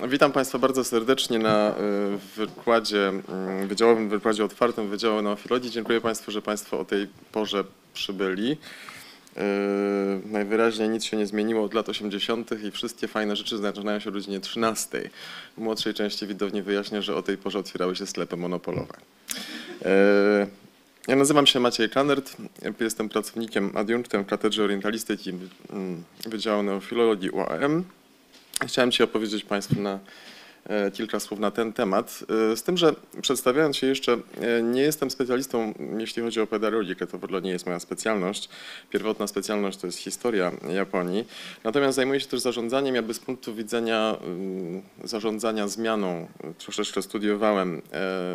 Witam Państwa bardzo serdecznie na wykładzie, wydziałowym wykładzie otwartym Wydziału Neofilologii. Dziękuję Państwu, że Państwo o tej porze przybyli. Najwyraźniej nic się nie zmieniło od lat 80. i wszystkie fajne rzeczy zaczynają się o godzinie 13. W młodszej części widowni wyjaśnię, że o tej porze otwierały się sklepy monopolowe. Ja nazywam się Maciej Kanert, jestem pracownikiem adiunktem w Katedrze Orientalistyki Wydziału Neofilologii UAM. Chciałem Ci opowiedzieć Państwu na kilka słów na ten temat, z tym, że przedstawiając się jeszcze, nie jestem specjalistą, jeśli chodzi o pedagogikę, to w ogóle nie jest moja specjalność. Pierwotna specjalność to jest historia Japonii. Natomiast zajmuję się też zarządzaniem, jakby z punktu widzenia zarządzania zmianą. Troszeczkę studiowałem,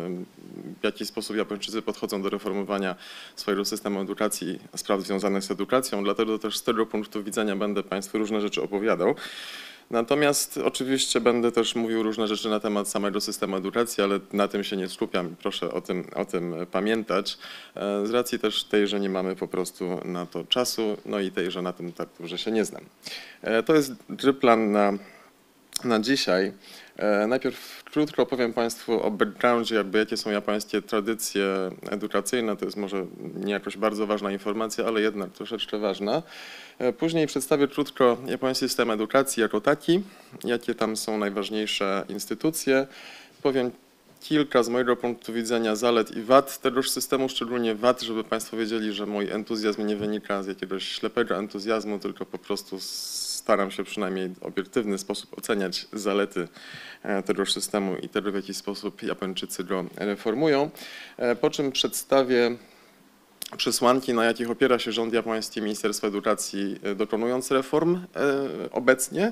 w jaki sposób Japończycy podchodzą do reformowania swojego systemu edukacji, spraw związanych z edukacją, dlatego też z tego punktu widzenia będę Państwu różne rzeczy opowiadał. Natomiast oczywiście będę też mówił różne rzeczy na temat samego systemu edukacji, ale na tym się nie skupiam i proszę o tym pamiętać. Z racji też tej, że nie mamy po prostu na to czasu, no i tej, że na tym tak dobrze się nie znam. To jest plan na dzisiaj. Najpierw krótko opowiem Państwu o backgroundzie, jakby jakie są japońskie tradycje edukacyjne. To jest może nie jakoś bardzo ważna informacja, ale jednak troszeczkę ważna. Później przedstawię krótko japoński system edukacji jako taki, jakie tam są najważniejsze instytucje. Powiem kilka z mojego punktu widzenia zalet i wad tegoż systemu, szczególnie wad, żeby Państwo wiedzieli, że mój entuzjazm nie wynika z jakiegoś ślepego entuzjazmu, tylko po prostu staram się przynajmniej w obiektywny sposób oceniać zalety tegoż systemu i tego, w jaki sposób Japończycy go reformują. Po czym przedstawię przesłanki, na jakich opiera się rząd japoński, Ministerstwo Edukacji, dokonując reform obecnie,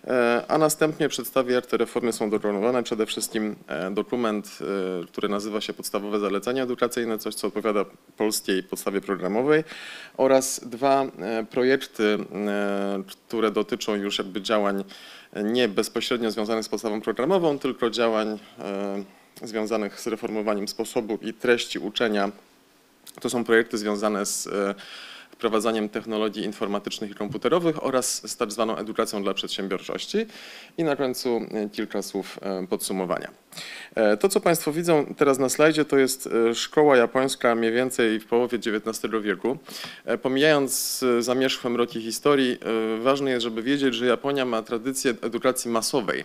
a następnie przedstawię, jak te reformy są dokonywane. Przede wszystkim dokument, który nazywa się Podstawowe zalecenia edukacyjne, coś, co odpowiada polskiej podstawie programowej, oraz dwa projekty, które dotyczą już jakby działań nie bezpośrednio związanych z podstawą programową, tylko działań związanych z reformowaniem sposobu i treści uczenia. To są projekty związane z wprowadzaniem technologii informatycznych i komputerowych oraz z tak zwaną edukacją dla przedsiębiorczości. I na końcu kilka słów podsumowania. To, co Państwo widzą teraz na slajdzie, to jest szkoła japońska mniej więcej w połowie XIX wieku. Pomijając zamierzchłe mroki historii, ważne jest, żeby wiedzieć, że Japonia ma tradycję edukacji masowej,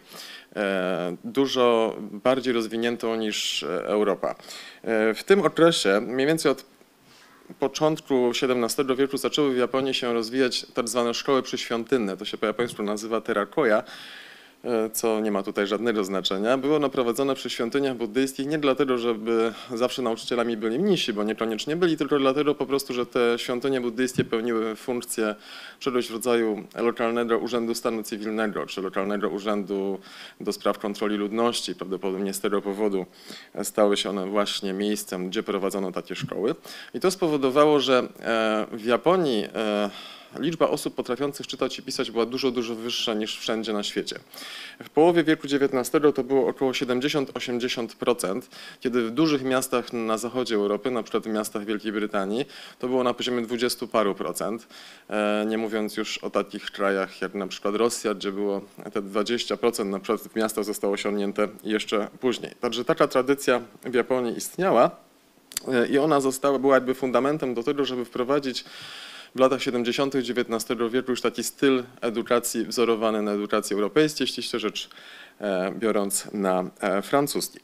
dużo bardziej rozwiniętą niż Europa. W tym okresie, mniej więcej od początku XVII wieku, zaczęły w Japonii się rozwijać tak zwane szkoły przyświątynne, to się po japońsku nazywa terakoja, co nie ma tutaj żadnego znaczenia. Było ono prowadzone przy świątyniach buddyjskich nie dlatego, żeby zawsze nauczycielami byli mnisi, bo niekoniecznie byli, tylko dlatego po prostu, że te świątynie buddyjskie pełniły funkcję czegoś w rodzaju lokalnego urzędu stanu cywilnego, czy lokalnego urzędu do spraw kontroli ludności. Prawdopodobnie z tego powodu stały się one właśnie miejscem, gdzie prowadzono takie szkoły. I to spowodowało, że w Japonii liczba osób potrafiących czytać i pisać była dużo, dużo wyższa niż wszędzie na świecie. W połowie wieku XIX to było około 70–80%, kiedy w dużych miastach na zachodzie Europy, na przykład w miastach Wielkiej Brytanii, to było na poziomie 20 paru procent. Nie mówiąc już o takich krajach jak na przykład Rosja, gdzie było te 20%, na przykład w miastach zostało osiągnięte jeszcze później. Także taka tradycja w Japonii istniała i ona była jakby fundamentem do tego, żeby wprowadzić w latach 70. XIX wieku już taki styl edukacji wzorowany na edukacji europejskiej, ściśle rzecz biorąc na francuskiej.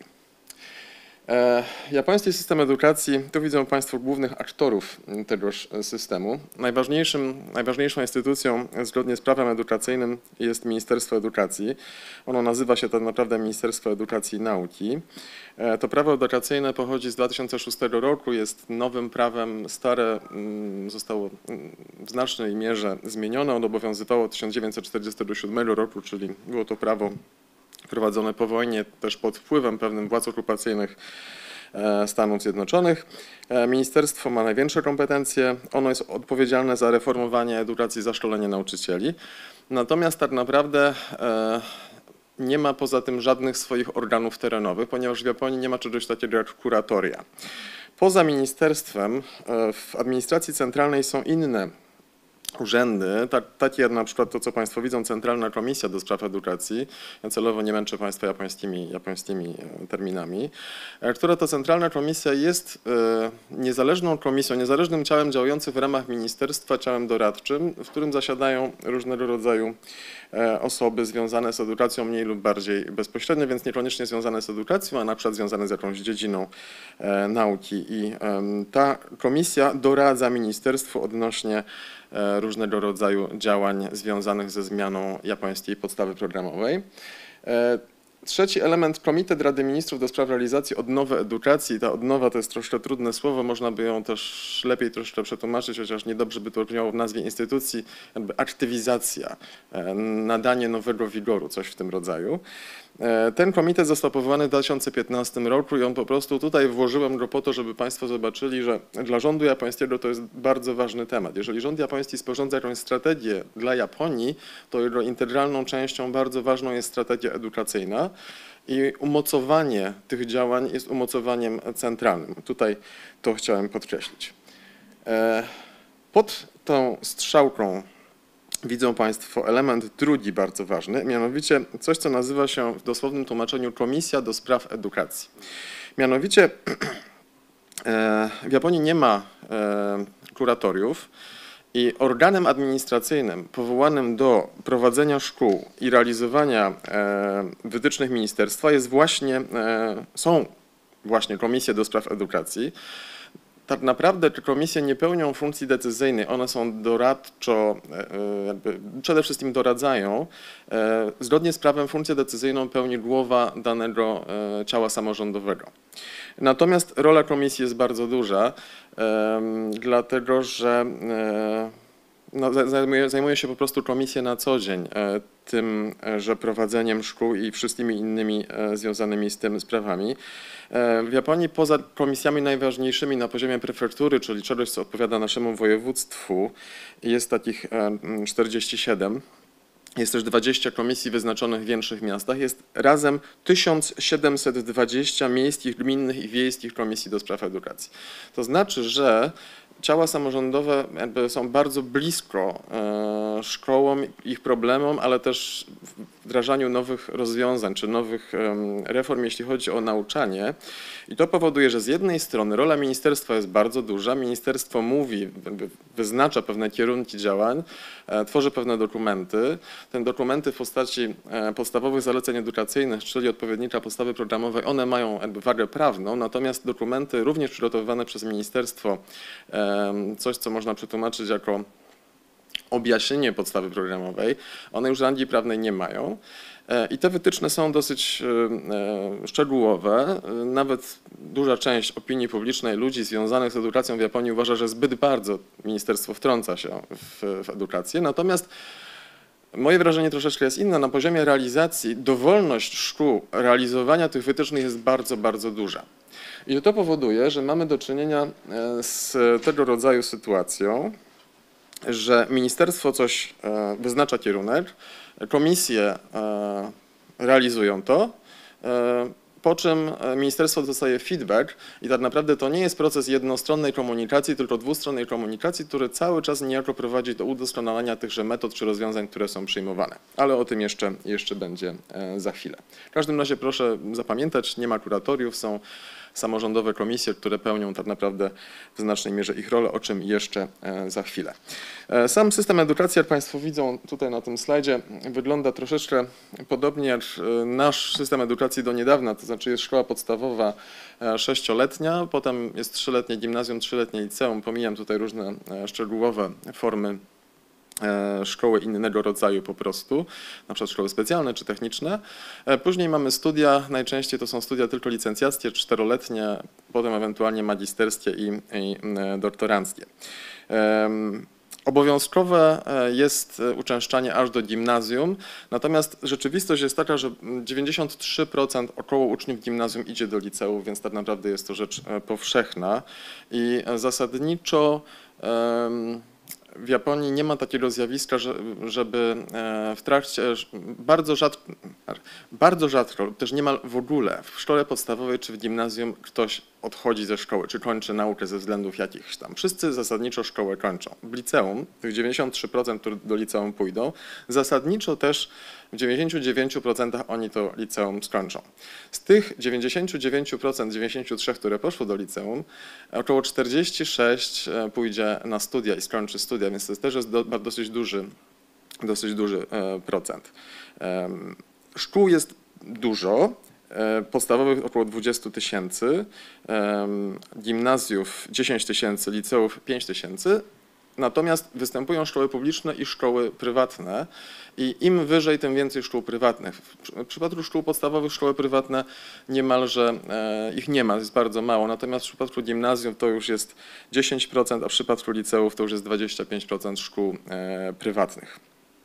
Japoński system edukacji, tu widzą Państwo głównych aktorów tegoż systemu. Najważniejszą instytucją zgodnie z prawem edukacyjnym jest Ministerstwo Edukacji. Ono nazywa się tak naprawdę Ministerstwo Edukacji i Nauki. To prawo edukacyjne pochodzi z 2006 roku, jest nowym prawem, stare zostało w znacznej mierze zmienione. Ono obowiązywało od 1947 roku, czyli było to prawo prowadzone po wojnie, też pod wpływem pewnym władz okupacyjnych Stanów Zjednoczonych. Ministerstwo ma największe kompetencje, ono jest odpowiedzialne za reformowanie edukacji, za szkolenie nauczycieli. Natomiast tak naprawdę nie ma poza tym żadnych swoich organów terenowych, ponieważ w Japonii nie ma czegoś takiego jak kuratoria. Poza ministerstwem w administracji centralnej są inne urzędy, takie jak na przykład to, co Państwo widzą, Centralna Komisja do Spraw Edukacji, ja celowo nie męczę Państwa japońskimi terminami, która to Centralna Komisja jest niezależną komisją, niezależnym ciałem działającym w ramach ministerstwa, ciałem doradczym, w którym zasiadają różnego rodzaju osoby związane z edukacją mniej lub bardziej bezpośrednio, więc niekoniecznie związane z edukacją, a na przykład związane z jakąś dziedziną nauki. I ta komisja doradza ministerstwu odnośnie różnego rodzaju działań związanych ze zmianą japońskiej podstawy programowej. Trzeci element, Komitet Rady Ministrów do spraw realizacji odnowy edukacji. Ta odnowa to jest troszkę trudne słowo, można by ją też lepiej troszkę przetłumaczyć, chociaż niedobrze by to brzmiało w nazwie instytucji, jakby aktywizacja, nadanie nowego wigoru, coś w tym rodzaju. Ten komitet został powołany w 2015 roku i on po prostu, tutaj włożyłem go po to, żeby Państwo zobaczyli, że dla rządu japońskiego to jest bardzo ważny temat. Jeżeli rząd japoński sporządza jakąś strategię dla Japonii, to jego integralną częścią bardzo ważną jest strategia edukacyjna i umocowanie tych działań jest umocowaniem centralnym. Tutaj to chciałem podkreślić. Pod tą strzałką widzą Państwo element drugi bardzo ważny, mianowicie coś, co nazywa się w dosłownym tłumaczeniu Komisja do Spraw Edukacji. Mianowicie w Japonii nie ma kuratoriów i organem administracyjnym powołanym do prowadzenia szkół i realizowania wytycznych ministerstwa są właśnie komisje do spraw edukacji. Tak naprawdę te komisje nie pełnią funkcji decyzyjnej, one są doradczo, przede wszystkim doradzają. Zgodnie z prawem funkcję decyzyjną pełni głowa danego ciała samorządowego. Natomiast rola komisji jest bardzo duża, dlatego że zajmuje się po prostu komisja na co dzień tym, że prowadzeniem szkół i wszystkimi innymi związanymi z tym sprawami. W Japonii poza komisjami najważniejszymi na poziomie prefektury, czyli czegoś, co odpowiada naszemu województwu, jest takich 47. Jest też 20 komisji wyznaczonych w większych miastach. Jest razem 1720 miejskich, gminnych i wiejskich komisji do spraw edukacji. To znaczy, że ciała samorządowe jakby są bardzo blisko szkołom, ich problemom, ale też wdrażaniu nowych rozwiązań czy nowych reform, jeśli chodzi o nauczanie. I to powoduje, że z jednej strony rola ministerstwa jest bardzo duża, ministerstwo mówi, wyznacza pewne kierunki działań, tworzy pewne dokumenty. Te dokumenty w postaci podstawowych zaleceń edukacyjnych, czyli odpowiednika podstawy programowej, one mają jakby wagę prawną, natomiast dokumenty również przygotowywane przez ministerstwo, coś, co można przetłumaczyć jako objaśnienie podstawy programowej, one już rangi prawnej nie mają. I te wytyczne są dosyć szczegółowe. Nawet duża część opinii publicznej, ludzi związanych z edukacją w Japonii uważa, że zbyt bardzo ministerstwo wtrąca się w edukację. Natomiast moje wrażenie troszeczkę jest inne. Na poziomie realizacji dowolność szkół realizowania tych wytycznych jest bardzo, bardzo duża. I to powoduje, że mamy do czynienia z tego rodzaju sytuacją, że ministerstwo coś wyznacza kierunek, komisje realizują to, po czym ministerstwo dostaje feedback i tak naprawdę to nie jest proces jednostronnej komunikacji, tylko dwustronnej komunikacji, który cały czas niejako prowadzi do udoskonalania tychże metod czy rozwiązań, które są przyjmowane. Ale o tym jeszcze będzie za chwilę. W każdym razie proszę zapamiętać, nie ma kuratoriów, są samorządowe komisje, które pełnią tak naprawdę w znacznej mierze ich rolę, o czym jeszcze za chwilę. Sam system edukacji, jak Państwo widzą tutaj na tym slajdzie, wygląda troszeczkę podobnie jak nasz system edukacji do niedawna, to znaczy jest szkoła podstawowa 6-letnia, potem jest 3-letnie gimnazjum, 3-letnie liceum, pomijam tutaj różne szczegółowe formy szkoły innego rodzaju po prostu, na przykład szkoły specjalne czy techniczne. Później mamy studia, najczęściej to są studia tylko licencjackie, 4-letnie, potem ewentualnie magisterskie i doktoranckie. Obowiązkowe jest uczęszczanie aż do gimnazjum, natomiast rzeczywistość jest taka, że 93% około uczniów gimnazjum idzie do liceum, więc tak naprawdę jest to rzecz powszechna i zasadniczo w Japonii nie ma takiego zjawiska, żeby w trakcie, bardzo rzadko, też niemal w ogóle w szkole podstawowej czy w gimnazjum ktoś odchodzi ze szkoły, czy kończy naukę ze względów jakichś tam. Wszyscy zasadniczo szkołę kończą. W liceum, tych 93%, które do liceum pójdą, zasadniczo też w 99% oni to liceum skończą. Z tych 99%, 93%, które poszło do liceum, około 46 pójdzie na studia i skończy studia, więc to też jest dosyć duży procent. Szkół jest dużo, podstawowych około 20 000, gimnazjów 10 000, liceów 5 000, natomiast występują szkoły publiczne i szkoły prywatne i im wyżej, tym więcej szkół prywatnych. W przypadku szkół podstawowych szkoły prywatne niemalże ich nie ma, jest bardzo mało, natomiast w przypadku gimnazjum to już jest 10%, a w przypadku liceów to już jest 25% szkół prywatnych.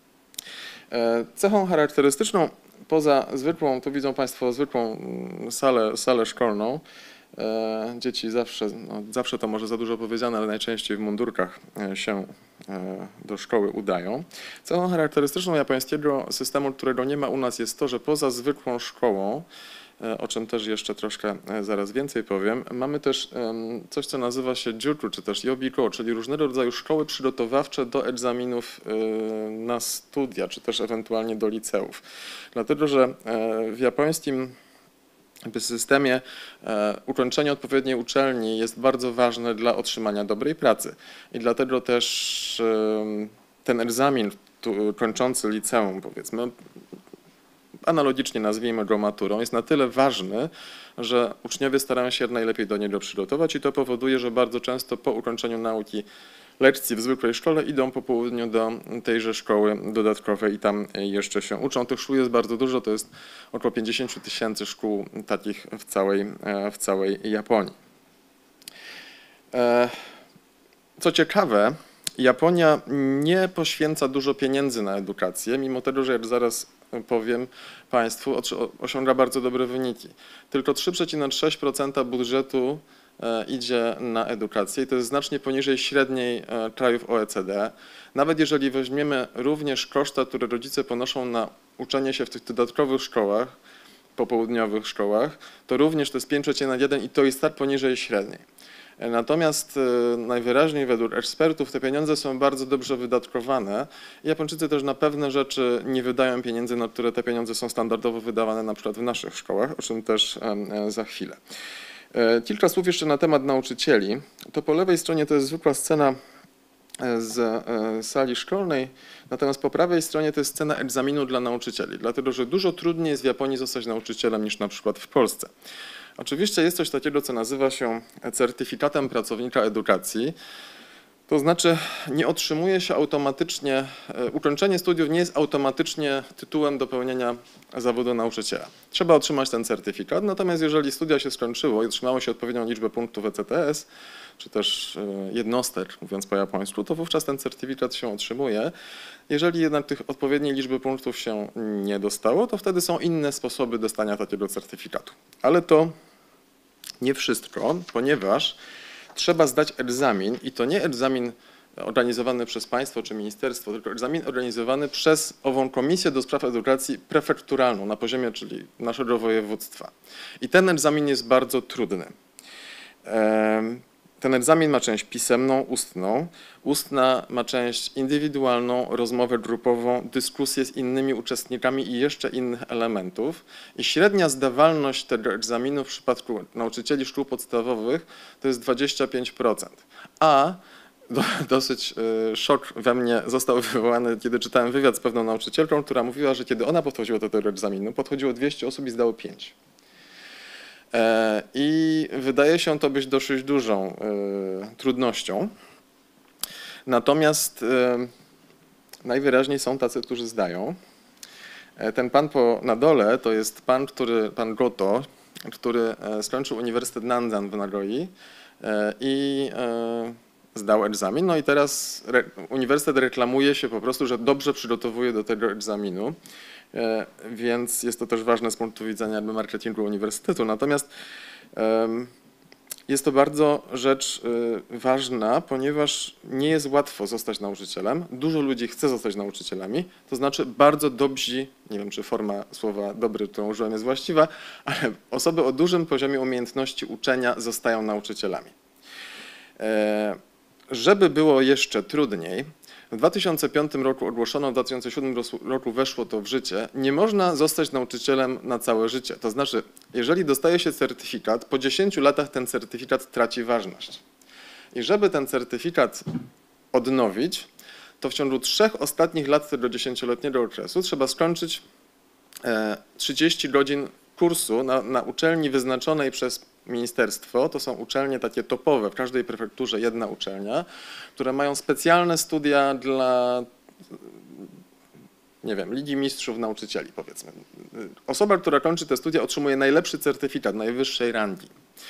Cechą charakterystyczną poza zwykłą, tu widzą Państwo zwykłą salę szkolną, dzieci zawsze to może za dużo powiedziane, ale najczęściej w mundurkach się do szkoły udają. Cechą charakterystyczną japońskiego systemu, którego nie ma u nas, jest to, że poza zwykłą szkołą, o czym też jeszcze troszkę zaraz więcej powiem, mamy też coś, co nazywa się juku, czy też yobiko, czyli różnego rodzaju szkoły przygotowawcze do egzaminów na studia, czy też ewentualnie do liceów. Dlatego, że w japońskim systemie ukończenie odpowiedniej uczelni jest bardzo ważne dla otrzymania dobrej pracy. I dlatego też ten egzamin kończący liceum, powiedzmy, analogicznie nazwijmy go maturą, jest na tyle ważny, że uczniowie starają się jak najlepiej do niego przygotować i to powoduje, że bardzo często po ukończeniu nauki lekcji w zwykłej szkole idą po południu do tejże szkoły dodatkowej i tam jeszcze się uczą. Tych szkół jest bardzo dużo, to jest około 50 000 szkół takich w całej Japonii. Co ciekawe, Japonia nie poświęca dużo pieniędzy na edukację, mimo tego, że jak zaraz powiem Państwu, osiąga bardzo dobre wyniki. Tylko 3,6% budżetu idzie na edukację i to jest znacznie poniżej średniej krajów OECD. Nawet jeżeli weźmiemy również koszta, które rodzice ponoszą na uczenie się w tych dodatkowych szkołach, popołudniowych szkołach, to również to jest 5,1 i to jest tak poniżej średniej. Natomiast najwyraźniej według ekspertów te pieniądze są bardzo dobrze wydatkowane. Japończycy też na pewne rzeczy nie wydają pieniędzy, na które te pieniądze są standardowo wydawane na przykład w naszych szkołach, o czym też za chwilę. Kilka słów jeszcze na temat nauczycieli. To po lewej stronie to jest zwykła scena z sali szkolnej, natomiast po prawej stronie to jest scena egzaminu dla nauczycieli, dlatego że dużo trudniej jest w Japonii zostać nauczycielem niż na przykład w Polsce. Oczywiście jest coś takiego, co nazywa się certyfikatem pracownika edukacji. To znaczy nie otrzymuje się automatycznie, ukończenie studiów nie jest automatycznie tytułem do pełnienia zawodu nauczyciela. Trzeba otrzymać ten certyfikat, natomiast jeżeli studia się skończyło i otrzymało się odpowiednią liczbę punktów ECTS, czy też jednostek, mówiąc po japońsku, to wówczas ten certyfikat się otrzymuje. Jeżeli jednak tych odpowiedniej liczby punktów się nie dostało, to wtedy są inne sposoby dostania takiego certyfikatu. Ale to nie wszystko, ponieważ trzeba zdać egzamin i to nie egzamin organizowany przez państwo czy ministerstwo, tylko egzamin organizowany przez ową Komisję do Spraw Edukacji prefekturalną na poziomie, czyli naszego województwa. I ten egzamin jest bardzo trudny. Ten egzamin ma część pisemną, ustną. Ustna ma część indywidualną, rozmowę grupową, dyskusję z innymi uczestnikami i jeszcze innych elementów. I średnia zdawalność tego egzaminu w przypadku nauczycieli szkół podstawowych to jest 25%. A dosyć szok we mnie został wywołany, kiedy czytałem wywiad z pewną nauczycielką, która mówiła, że kiedy ona podchodziła do tego egzaminu, podchodziło 200 osób i zdało 5. I wydaje się to być dosyć dużą trudnością. Natomiast najwyraźniej są tacy, którzy zdają. Ten pan na dole to jest pan Goto, który skończył Uniwersytet Nanzan w Nagoi i zdał egzamin. No i teraz uniwersytet reklamuje się po prostu, że dobrze przygotowuje do tego egzaminu. Więc jest to też ważne z punktu widzenia marketingu uniwersytetu. Natomiast jest to bardzo rzecz ważna, ponieważ nie jest łatwo zostać nauczycielem. Dużo ludzi chce zostać nauczycielami, to znaczy bardzo dobrzy, nie wiem czy forma słowa dobry, którą użyłem jest właściwa, ale osoby o dużym poziomie umiejętności uczenia zostają nauczycielami. Żeby było jeszcze trudniej, w 2005 roku ogłoszono, w 2007 roku weszło to w życie, nie można zostać nauczycielem na całe życie. To znaczy, jeżeli dostaje się certyfikat, po 10 latach ten certyfikat traci ważność. I żeby ten certyfikat odnowić, to w ciągu 3 ostatnich lat tego 10-letniego okresu trzeba skończyć 30 godzin kursu na uczelni wyznaczonej przez ministerstwo. To są uczelnie takie topowe, w każdej prefekturze jedna uczelnia, które mają specjalne studia dla, nie wiem, Ligi Mistrzów Nauczycieli, powiedzmy. Osoba, która kończy te studia, otrzymuje najlepszy certyfikat, najwyższej rangi.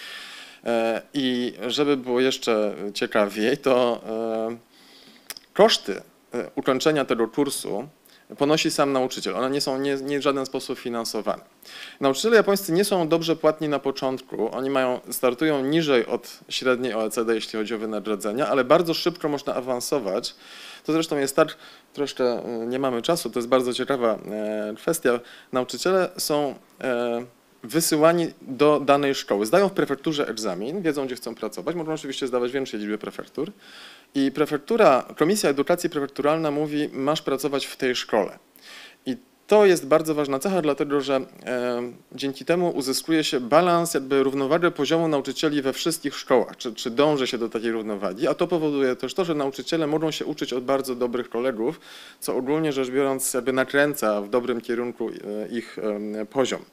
I żeby było jeszcze ciekawiej, to koszty ukończenia tego kursu ponosi sam nauczyciel. One nie są nie w żaden sposób finansowane. Nauczyciele japońscy nie są dobrze płatni na początku. Oni startują niżej od średniej OECD, jeśli chodzi o wynagrodzenia, ale bardzo szybko można awansować. To zresztą jest tak, troszkę nie mamy czasu, to jest bardzo ciekawa kwestia. Nauczyciele są wysyłani do danej szkoły. Zdają w prefekturze egzamin, wiedzą, gdzie chcą pracować. Mogą oczywiście zdawać większej liczbie prefektur. I Komisja Edukacji Prefekturalna mówi, masz pracować w tej szkole. I to jest bardzo ważna cecha, dlatego że dzięki temu uzyskuje się balans, jakby równowagę poziomu nauczycieli we wszystkich szkołach, czy dąży się do takiej równowagi, a to powoduje też to, że nauczyciele mogą się uczyć od bardzo dobrych kolegów, co ogólnie rzecz biorąc jakby nakręca w dobrym kierunku ich poziom.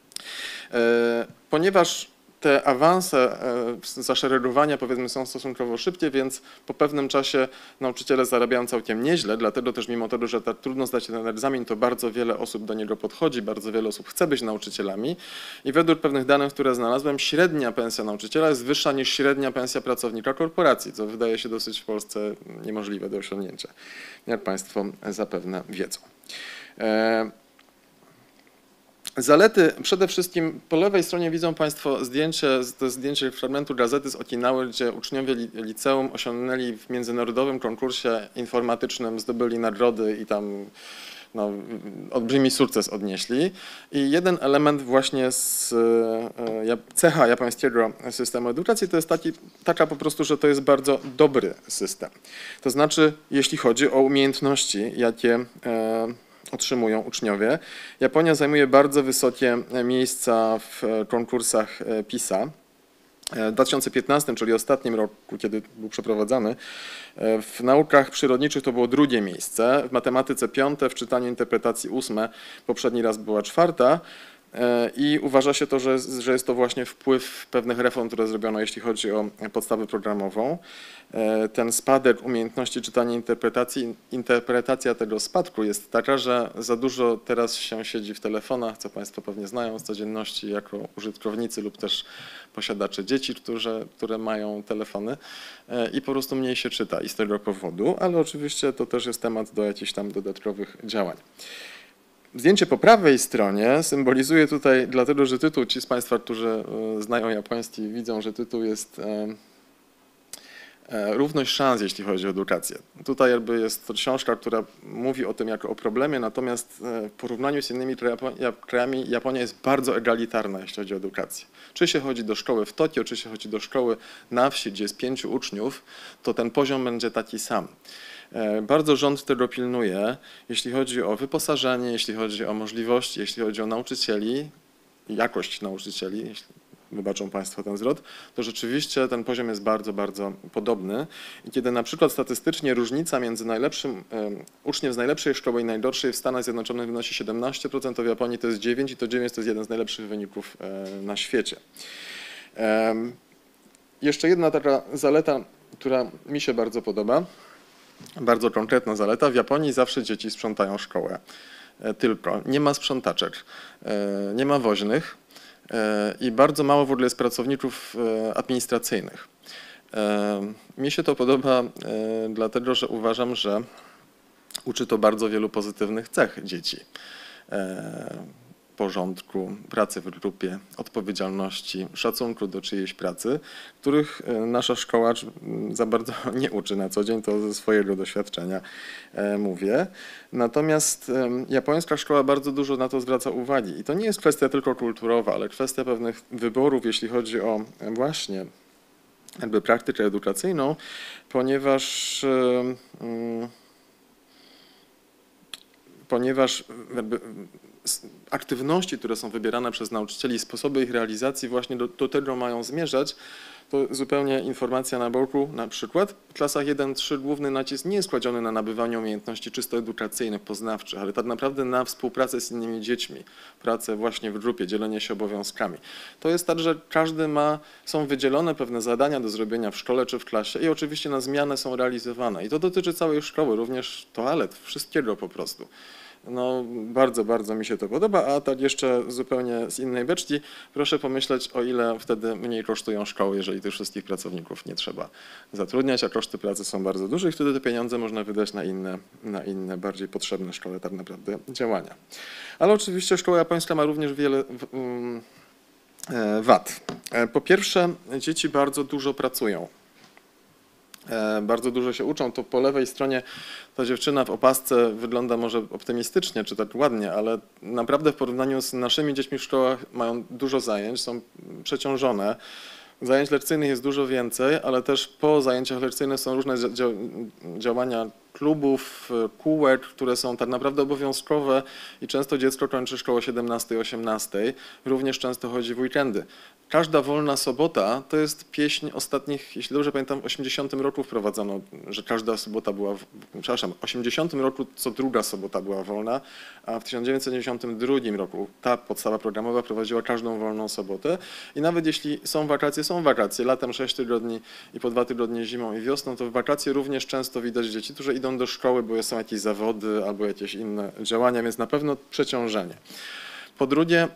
Ponieważ te awanse zaszeregowania, powiedzmy, są stosunkowo szybkie, więc po pewnym czasie nauczyciele zarabiają całkiem nieźle, dlatego też mimo tego, że tak trudno zdać ten egzamin, to bardzo wiele osób do niego podchodzi, bardzo wiele osób chce być nauczycielami i według pewnych danych, które znalazłem, średnia pensja nauczyciela jest wyższa niż średnia pensja pracownika korporacji, co wydaje się dosyć w Polsce niemożliwe do osiągnięcia, jak Państwo zapewne wiedzą. Zalety przede wszystkim po lewej stronie widzą Państwo zdjęcie fragmentu gazety z Okinawy, gdzie uczniowie liceum osiągnęli w międzynarodowym konkursie informatycznym, zdobyli nagrody i tam olbrzymi sukces odnieśli. I jeden element właśnie cecha japońskiego systemu edukacji to jest taka po prostu, że to jest bardzo dobry system. To znaczy, jeśli chodzi o umiejętności, jakie otrzymują uczniowie. Japonia zajmuje bardzo wysokie miejsca w konkursach PISA. W 2015, czyli ostatnim roku, kiedy był przeprowadzany, w naukach przyrodniczych to było 2. miejsce, w matematyce 5., w czytaniu interpretacji 8., poprzedni raz była 4. I uważa się to, że jest to właśnie wpływ pewnych reform, które zrobiono, jeśli chodzi o podstawę programową. Ten spadek umiejętności czytania interpretacji, interpretacja tego spadku jest taka, że za dużo teraz się siedzi w telefonach, co Państwo pewnie znają z codzienności jako użytkownicy lub też posiadacze dzieci, które mają telefony i po prostu mniej się czyta i z tego powodu, ale oczywiście to też jest temat do jakichś tam dodatkowych działań. Zdjęcie po prawej stronie symbolizuje tutaj, dlatego że tytuł, ci z Państwa, którzy znają japoński, widzą, że tytuł jest równość szans, jeśli chodzi o edukację. Tutaj jakby jest to książka, która mówi o tym jako o problemie, natomiast w porównaniu z innymi krajami Japonia jest bardzo egalitarna, jeśli chodzi o edukację. Czy się chodzi do szkoły w Tokio, czy się chodzi do szkoły na wsi, gdzie jest 5 uczniów, to ten poziom będzie taki sam. Bardzo rząd tego pilnuje, jeśli chodzi o wyposażenie, jeśli chodzi o możliwości, jeśli chodzi o nauczycieli, jakość nauczycieli, jeśli wybaczą Państwo ten zwrot, to rzeczywiście ten poziom jest bardzo, bardzo podobny. I kiedy na przykład statystycznie różnica między uczniem z najlepszej szkoły i najgorszej w Stanach Zjednoczonych wynosi 17%, to w Japonii to jest 9% i to 9% to jest jeden z najlepszych wyników na świecie. Jeszcze jedna taka zaleta, która mi się bardzo podoba, bardzo konkretna zaleta. W Japonii zawsze dzieci sprzątają szkołę. Tylko nie ma sprzątaczek, nie ma woźnych i bardzo mało w ogóle jest pracowników administracyjnych. Mi się to podoba dlatego, że uważam, że uczy to bardzo wielu pozytywnych cech dzieci. porządku, pracy w grupie, odpowiedzialności, szacunku do czyjejś pracy, których nasza szkoła za bardzo nie uczy na co dzień, to ze swojego doświadczenia mówię. Natomiast japońska szkoła bardzo dużo na to zwraca uwagi i to nie jest kwestia tylko kulturowa, ale kwestia pewnych wyborów, jeśli chodzi o właśnie jakby praktykę edukacyjną, ponieważ jakby aktywności, które są wybierane przez nauczycieli, sposoby ich realizacji właśnie do tego mają zmierzać. To zupełnie informacja na boku, na przykład w klasach 1-3 główny nacisk nie jest kładziony na nabywanie umiejętności czysto edukacyjnych, poznawczych, ale tak naprawdę na współpracę z innymi dziećmi, pracę właśnie w grupie, dzielenie się obowiązkami. To jest tak, że są wydzielone pewne zadania do zrobienia w szkole czy w klasie i oczywiście na zmianę są realizowane. I to dotyczy całej szkoły, również toalet, wszystkiego po prostu. No, bardzo, bardzo mi się to podoba, a tak jeszcze zupełnie z innej beczki, proszę pomyśleć, o ile wtedy mniej kosztują szkoły, jeżeli tych wszystkich pracowników nie trzeba zatrudniać, a koszty pracy są bardzo duże i wtedy te pieniądze można wydać na inne bardziej potrzebne szkole tak naprawdę działania. Ale oczywiście szkoła japońska ma również wiele wad. Po pierwsze, dzieci bardzo dużo pracują. Bardzo dużo się uczą, to po lewej stronie ta dziewczyna w opasce wygląda może optymistycznie, czy tak ładnie, ale naprawdę w porównaniu z naszymi dziećmi w szkołach mają dużo zajęć, są przeciążone. Zajęć lekcyjnych jest dużo więcej, ale też po zajęciach lekcyjnych są różne działania klubów, kółek, które są tak naprawdę obowiązkowe i często dziecko kończy szkołę o 17-18. Również często chodzi w weekendy. Każda wolna sobota to jest pieśń ostatnich, jeśli dobrze pamiętam, w 80 roku wprowadzono, że każda sobota była, przepraszam, w 80 roku co druga sobota była wolna, a w 1992 roku ta podstawa programowa prowadziła każdą wolną sobotę i nawet jeśli są wakacje, latem 6 tygodni i po 2 tygodnie zimą i wiosną, to w wakacje również często widać dzieci, które idą do szkoły, bo są jakieś zawody albo jakieś inne działania, więc na pewno przeciążenie. Po drugie,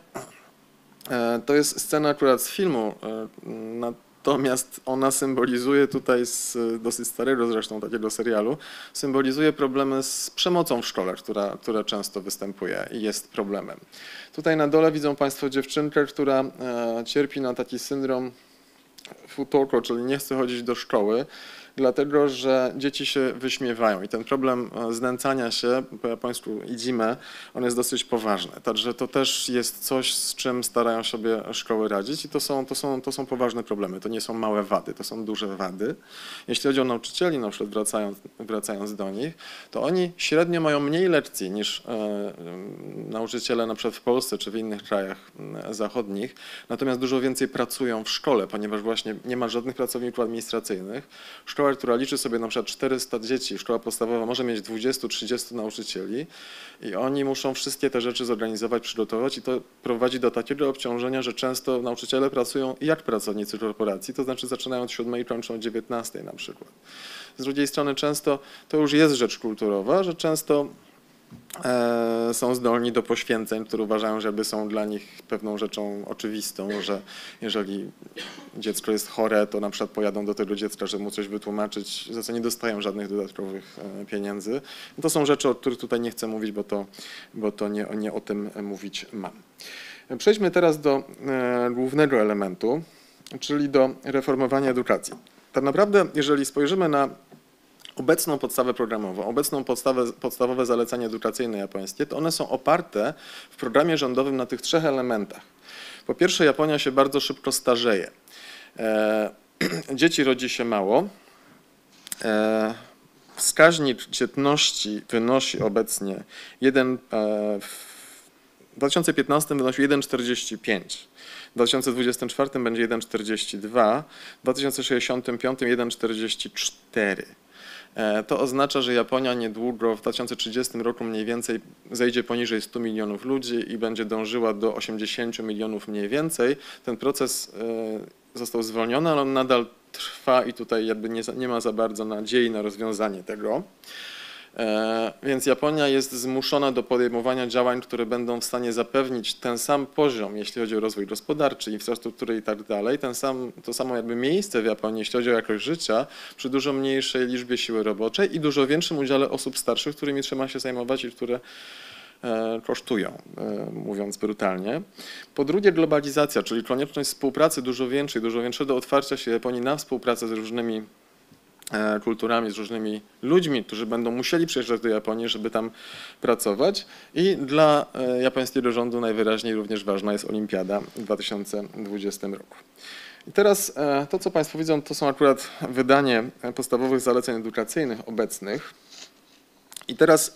to jest scena akurat z filmu, natomiast ona symbolizuje tutaj z dosyć starego zresztą takiego serialu, symbolizuje problemy z przemocą w szkole, która często występuje i jest problemem. Tutaj na dole widzą Państwo dziewczynkę, która cierpi na taki syndrom futoko, czyli nie chce chodzić do szkoły, dlatego że dzieci się wyśmiewają i ten problem znęcania się, po japońsku idzime, on jest dosyć ważny. Także to też jest coś, z czym starają sobie szkoły radzić i to są poważne problemy. To nie są małe wady, to są duże wady. Jeśli chodzi o nauczycieli, na przykład wracając do nich, to oni średnio mają mniej lekcji niż nauczyciele na przykład w Polsce czy w innych krajach zachodnich, natomiast dużo więcej pracują w szkole, ponieważ właśnie nie ma żadnych pracowników administracyjnych. Szkoła, która liczy sobie na przykład 400 dzieci, szkoła podstawowa może mieć 20-30 nauczycieli i oni muszą wszystkie te rzeczy zorganizować, przygotować i to prowadzi do takiego obciążenia, że często nauczyciele pracują jak pracownicy korporacji, to znaczy zaczynają od 7 i kończą o 19 na przykład. Z drugiej strony często to już jest rzecz kulturowa, że często są zdolni do poświęceń, które uważają, że są dla nich pewną rzeczą oczywistą, że jeżeli dziecko jest chore, to na przykład pojadą do tego dziecka, żeby mu coś wytłumaczyć, za co nie dostają żadnych dodatkowych pieniędzy. To są rzeczy, o których tutaj nie chcę mówić, bo to nie o tym mówić mam. Przejdźmy teraz do głównego elementu, czyli do reformowania edukacji. Tak naprawdę, jeżeli spojrzymy na obecną podstawę programową, obecną podstawowe zalecenia edukacyjne japońskie, to one są oparte w programie rządowym na tych 3 elementach. Po pierwsze, Japonia się bardzo szybko starzeje. Dzieci rodzi się mało. Wskaźnik dzietności wynosi obecnie w 2015 wynosił 1,45. W 2024 będzie 1,42, w 2065 1,44. To oznacza, że Japonia niedługo w 2030 roku mniej więcej zejdzie poniżej 100 milionów ludzi i będzie dążyła do 80 milionów mniej więcej. Ten proces został zwolniony, ale on nadal trwa i tutaj jakby nie ma za bardzo nadziei na rozwiązanie tego. Więc Japonia jest zmuszona do podejmowania działań, które będą w stanie zapewnić ten sam poziom, jeśli chodzi o rozwój gospodarczy, infrastrukturę i tak dalej, to samo jakby miejsce w Japonii, jeśli chodzi o jakość życia, przy dużo mniejszej liczbie siły roboczej i dużo większym udziale osób starszych, którymi trzeba się zajmować i które kosztują, mówiąc brutalnie. Po drugie globalizacja, czyli konieczność współpracy dużo większego otwarcia się Japonii na współpracę z różnymi kulturami, z różnymi ludźmi, którzy będą musieli przyjeżdżać do Japonii, żeby tam pracować. I dla japońskiego rządu najwyraźniej również ważna jest olimpiada w 2020 roku. I teraz to, co Państwo widzą, to są akurat wydanie podstawowych zaleceń edukacyjnych obecnych. I teraz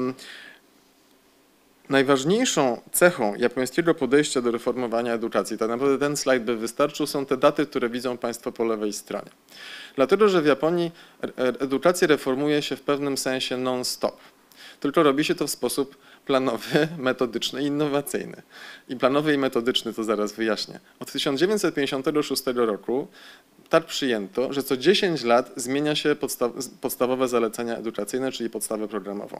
najważniejszą cechą japońskiego podejścia do reformowania edukacji, tak naprawdę ten slajd by wystarczył, są te daty, które widzą Państwo po lewej stronie. Dlatego, że w Japonii edukację reformuje się w pewnym sensie non-stop. Tylko robi się to w sposób planowy, metodyczny i innowacyjny. I planowy i metodyczny to zaraz wyjaśnię. Od 1956 roku tak przyjęto, że co 10 lat zmienia się podstawowe zalecenia edukacyjne, czyli podstawę programową.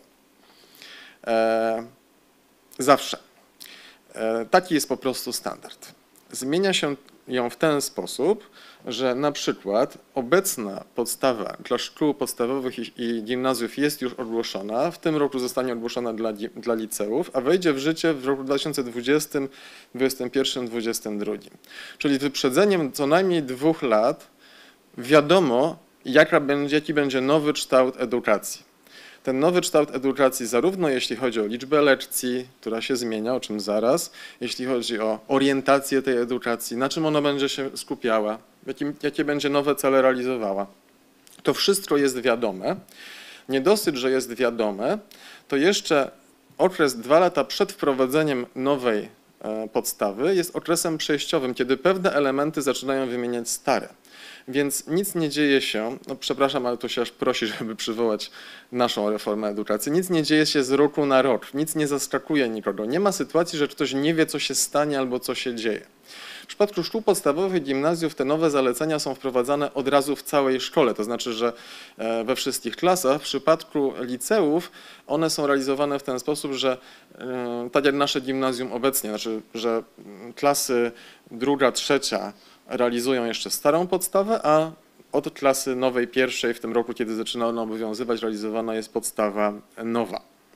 Zawsze. Taki jest po prostu standard. Zmienia się ją w ten sposób, że na przykład obecna podstawa dla szkół podstawowych i gimnazjów jest już ogłoszona. W tym roku zostanie ogłoszona dla liceów, a wejdzie w życie w roku 2020, 2021, 2022. Czyli z wyprzedzeniem co najmniej 2 lat wiadomo, jaki będzie nowy kształt edukacji. Ten nowy kształt edukacji zarówno jeśli chodzi o liczbę lekcji, która się zmienia, o czym zaraz, jeśli chodzi o orientację tej edukacji, na czym ona będzie się skupiała, jakie będzie nowe cele realizowała. To wszystko jest wiadome. Nie dosyć, że jest wiadome, to jeszcze okres 2 lata przed wprowadzeniem nowej podstawy jest okresem przejściowym, kiedy pewne elementy zaczynają wymieniać stare. Więc nic nie dzieje się, no przepraszam, ale to się aż prosi, żeby przywołać naszą reformę edukacji, nic nie dzieje się z roku na rok, nic nie zaskakuje nikogo. Nie ma sytuacji, że ktoś nie wie, co się stanie albo co się dzieje. W przypadku szkół podstawowych i gimnazjów te nowe zalecenia są wprowadzane od razu w całej szkole, to znaczy, że we wszystkich klasach. W przypadku liceów one są realizowane w ten sposób, że tak jak nasze gimnazjum obecnie, znaczy, że klasy 2., 3. realizują jeszcze starą podstawę, a od klasy nowej 1. w tym roku, kiedy zaczyna ona obowiązywać, realizowana jest podstawa nowa.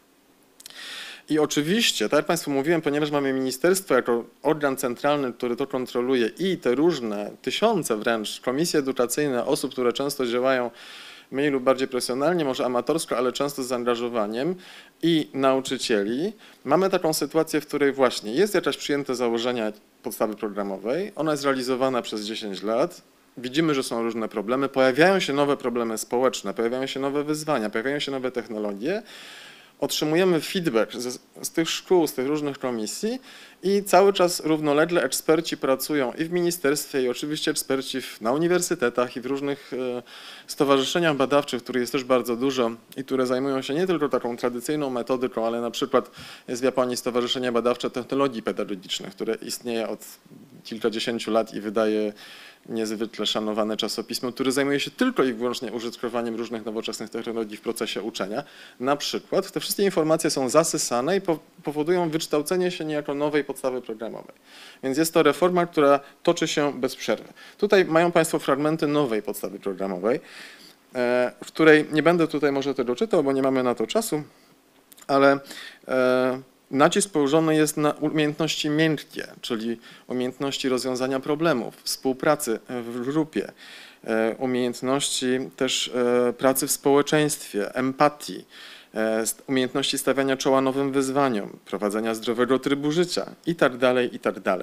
I oczywiście, tak jak Państwu mówiłem, ponieważ mamy ministerstwo jako organ centralny, który to kontroluje i te różne tysiące wręcz komisje edukacyjne osób, które często działają mniej lub bardziej profesjonalnie, może amatorsko, ale często z zaangażowaniem i nauczycieli, mamy taką sytuację, w której właśnie jest jakaś przyjęte założenia podstawy programowej, ona jest realizowana przez 10 lat, widzimy, że są różne problemy, pojawiają się nowe problemy społeczne, pojawiają się nowe wyzwania, pojawiają się nowe technologie, otrzymujemy feedback z tych szkół, z tych różnych komisji i cały czas równolegle eksperci pracują i w ministerstwie, i oczywiście eksperci na uniwersytetach i w różnych stowarzyszeniach badawczych, których jest też bardzo dużo i które zajmują się nie tylko taką tradycyjną metodyką, ale na przykład jest w Japonii Stowarzyszenie Badawcze Technologii Pedagogicznych, które istnieje od kilkudziesięciu lat i wydaje niezwykle szanowane czasopismo, które zajmuje się tylko i wyłącznie użytkowaniem różnych nowoczesnych technologii w procesie uczenia. Na przykład te wszystkie informacje są zasysane i powodują wykształcenie się niejako nowej podstawy programowej. Więc jest to reforma, która toczy się bez przerwy. Tutaj mają Państwo fragmenty nowej podstawy programowej, w której nie będę tutaj może tego czytał, bo nie mamy na to czasu, ale nacisk położony jest na umiejętności miękkie, czyli umiejętności rozwiązania problemów, współpracy w grupie, umiejętności też pracy w społeczeństwie, empatii, umiejętności stawiania czoła nowym wyzwaniom, prowadzenia zdrowego trybu życia itd., itd.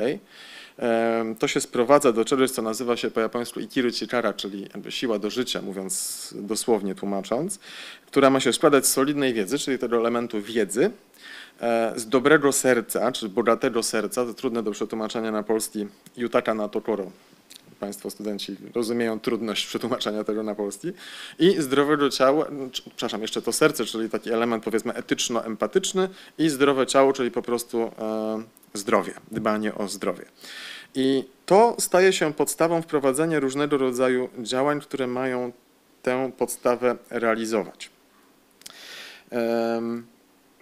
To się sprowadza do czegoś, co nazywa się po japońsku ikiru chikara, czyli jakby siła do życia, mówiąc dosłownie tłumacząc, która ma się składać z solidnej wiedzy, czyli tego elementu wiedzy, z dobrego serca, czy bogatego serca, to trudne do przetłumaczenia na polski, yutaka na tokoro. Państwo studenci rozumieją trudność przetłumaczenia tego na polski. I zdrowego ciała, przepraszam, jeszcze to serce, czyli taki element powiedzmy etyczno-empatyczny i zdrowe ciało, czyli po prostu zdrowie, dbanie o zdrowie. I to staje się podstawą wprowadzenia różnego rodzaju działań, które mają tę podstawę realizować.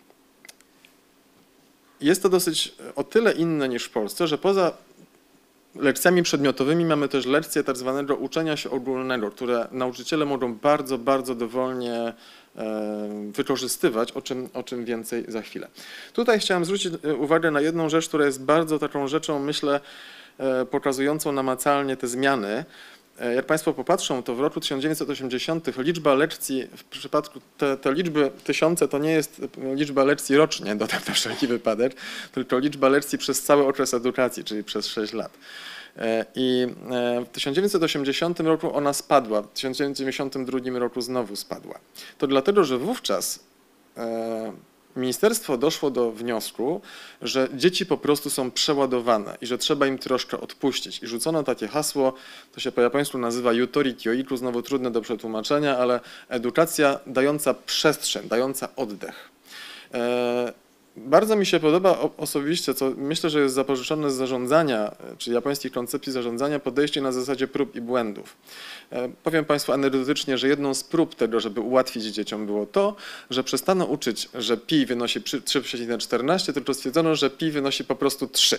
Jest to dosyć o tyle inne niż w Polsce, że poza lekcjami przedmiotowymi mamy też lekcje tak zwanego uczenia się ogólnego, które nauczyciele mogą bardzo, bardzo dowolnie wykorzystywać, o czym więcej za chwilę. Tutaj chciałem zwrócić uwagę na jedną rzecz, która jest bardzo taką rzeczą, myślę, pokazującą namacalnie te zmiany. Jak Państwo popatrzą, to w roku 1980 liczba lekcji, w przypadku te liczby tysiące, to nie jest liczba lekcji rocznie, dodam na wszelki wypadek, tylko liczba lekcji przez cały okres edukacji, czyli przez 6 lat. I w 1980 roku ona spadła, w 1992 roku znowu spadła. To dlatego, że wówczas ministerstwo doszło do wniosku, że dzieci po prostu są przeładowane i że trzeba im troszkę odpuścić. I rzucono takie hasło, to się po japońsku nazywa yutori kyoiku, znowu trudne do przetłumaczenia, ale edukacja dająca przestrzeń, dająca oddech. Bardzo mi się podoba osobiście, co myślę, że jest zapożyczone z zarządzania, czy japońskiej koncepcji zarządzania, podejście na zasadzie prób i błędów. Powiem Państwu anegdotycznie, że jedną z prób tego, żeby ułatwić dzieciom, było to, że przestano uczyć, że pi wynosi 3,14, tylko stwierdzono, że pi wynosi po prostu 3.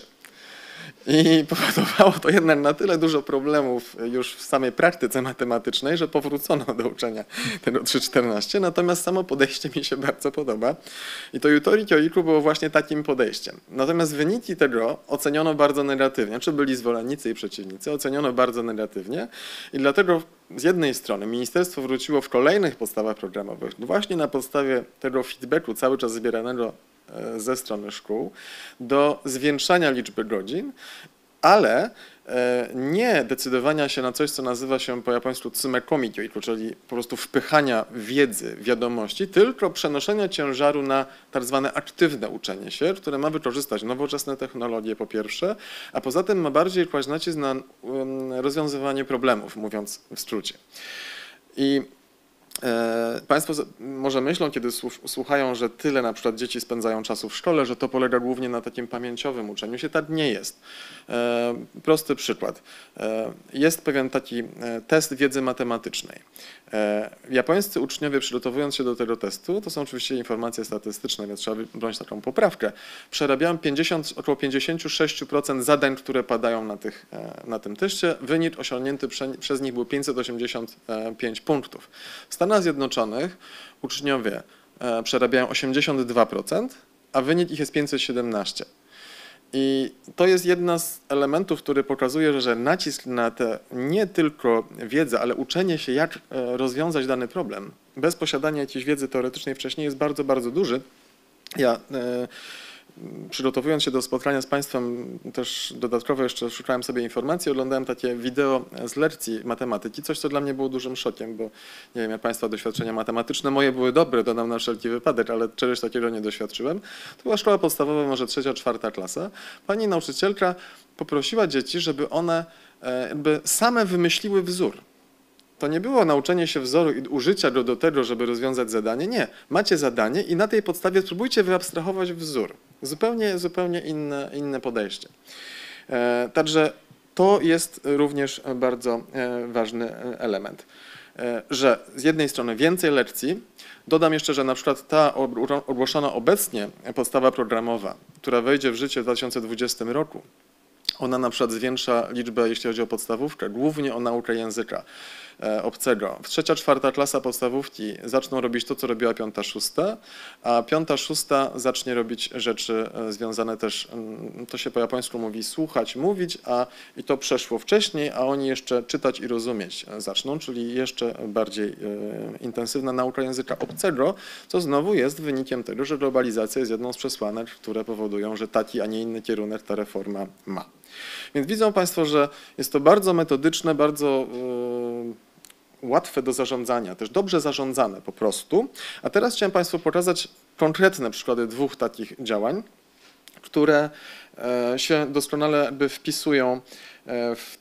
I powodowało to jednak na tyle dużo problemów już w samej praktyce matematycznej, że powrócono do uczenia tego 3,14, natomiast samo podejście mi się bardzo podoba. I to yutori kyoiku było właśnie takim podejściem. Natomiast wyniki tego oceniono bardzo negatywnie, czy byli zwolennicy i przeciwnicy, oceniono bardzo negatywnie i dlatego z jednej strony ministerstwo wróciło w kolejnych podstawach programowych właśnie na podstawie tego feedbacku cały czas zbieranego ze strony szkół do zwiększania liczby godzin, ale nie decydowania się na coś, co nazywa się po japońsku tsumekomi kyoiku, czyli po prostu wpychania wiedzy, wiadomości, tylko przenoszenia ciężaru na tak zwane aktywne uczenie się, które ma wykorzystać nowoczesne technologie po pierwsze, a poza tym ma bardziej kłaść nacisk na rozwiązywanie problemów, mówiąc w skrócie. I Państwo może myślą, kiedy słuchają, że tyle na przykład dzieci spędzają czasu w szkole, że to polega głównie na takim pamięciowym uczeniu się. Tak nie jest. Prosty przykład. Jest pewien taki test wiedzy matematycznej. Japońscy uczniowie, przygotowując się do tego testu, to są oczywiście informacje statystyczne, więc trzeba brać taką poprawkę, przerabiają około 56% zadań, które padają na tym teście. Wynik osiągnięty przez nich był 585 punktów. W Stanach Zjednoczonych uczniowie przerabiają 82%, a wynik ich jest 517. I to jest jedna z elementów, który pokazuje, że nacisk na tę nie tylko wiedzę, ale uczenie się, jak rozwiązać dany problem bez posiadania jakiejś wiedzy teoretycznej wcześniej jest bardzo, bardzo duży. Ja przygotowując się do spotkania z Państwem, też dodatkowo jeszcze szukałem sobie informacji, oglądałem takie wideo z lekcji matematyki, coś co dla mnie było dużym szokiem, bo nie wiem jak Państwa doświadczenia matematyczne, moje były dobre, dodam na wszelki wypadek, ale czegoś takiego nie doświadczyłem. To była szkoła podstawowa, może 3., 4. klasa. Pani nauczycielka poprosiła dzieci, żeby one jakby same wymyśliły wzór. To nie było nauczenie się wzoru i użycia go do tego, żeby rozwiązać zadanie. Nie. Macie zadanie i na tej podstawie spróbujcie wyabstrahować wzór. Zupełnie inne podejście. Także to jest również bardzo ważny element, że z jednej strony więcej lekcji. Dodam jeszcze, że na przykład ta ogłoszona obecnie podstawa programowa, która wejdzie w życie w 2020 roku, ona na przykład zwiększa liczbę, jeśli chodzi o podstawówkę, głównie o naukę języka obcego. W 3., 4. klasa podstawówki zaczną robić to, co robiła 5., 6., a 5., 6. zacznie robić rzeczy związane też, to się po japońsku mówi słuchać, mówić, i to przeszło wcześniej, a oni jeszcze czytać i rozumieć zaczną, czyli jeszcze bardziej intensywna nauka języka obcego, co znowu jest wynikiem tego, że globalizacja jest jedną z przesłanek, które powodują, że taki, a nie inny kierunek ta reforma ma. Więc widzą Państwo, że jest to bardzo metodyczne, bardzo łatwe do zarządzania, też dobrze zarządzane po prostu. A teraz chciałem Państwu pokazać konkretne przykłady 2 takich działań, które się doskonale jakby wpisują w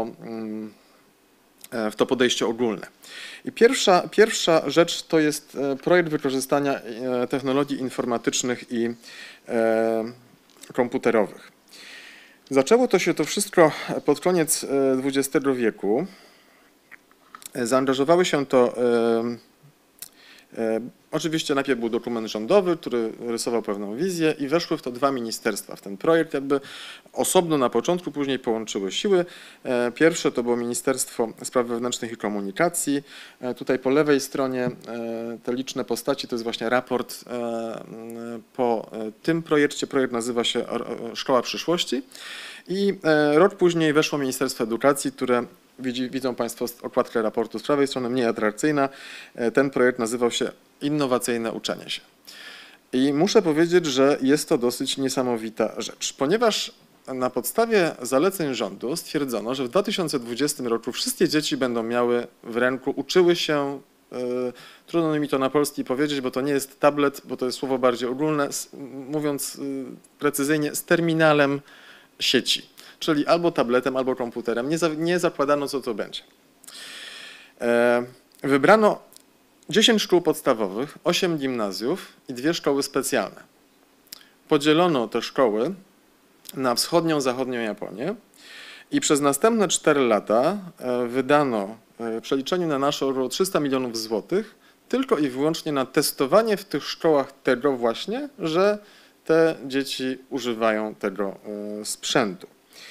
to podejście ogólne. I pierwsza rzecz to jest projekt wykorzystania technologii informatycznych i komputerowych. Zaczęło się to wszystko pod koniec XX wieku. Zaangażowały się to Oczywiście najpierw był dokument rządowy, który rysował pewną wizję i weszły w to dwa ministerstwa. W ten projekt jakby osobno na początku, później połączyły siły. Pierwsze to było Ministerstwo Spraw Wewnętrznych i Komunikacji. Tutaj po lewej stronie te liczne postaci to jest właśnie raport po tym projekcie. Projekt nazywa się Szkoła Przyszłości. I rok później weszło Ministerstwo Edukacji, które widzą Państwo okładkę raportu z prawej strony, mniej atrakcyjna. Ten projekt nazywał się Innowacyjne uczenie się. I muszę powiedzieć, że jest to dosyć niesamowita rzecz, ponieważ na podstawie zaleceń rządu stwierdzono, że w 2020 roku wszystkie dzieci będą miały w ręku, uczyły się, trudno mi to na polski powiedzieć, bo to nie jest tablet, bo to jest słowo bardziej ogólne, mówiąc precyzyjnie, z terminalem sieci, czyli albo tabletem, albo komputerem. Nie zakładano, co to będzie. Wybrano 10 szkół podstawowych, 8 gimnazjów i 2 szkoły specjalne. Podzielono te szkoły na wschodnią, zachodnią Japonię i przez następne 4 lata wydano w przeliczeniu na nasze około 300 milionów złotych tylko i wyłącznie na testowanie w tych szkołach tego właśnie, że te dzieci używają tego sprzętu.